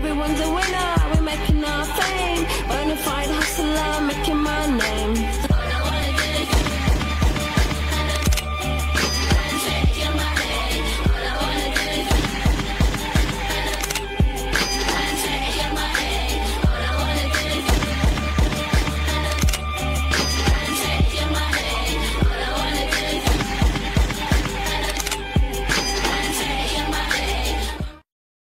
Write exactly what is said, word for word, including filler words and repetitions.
everyone's a winner. We're making our fame. Bonafide hustler, making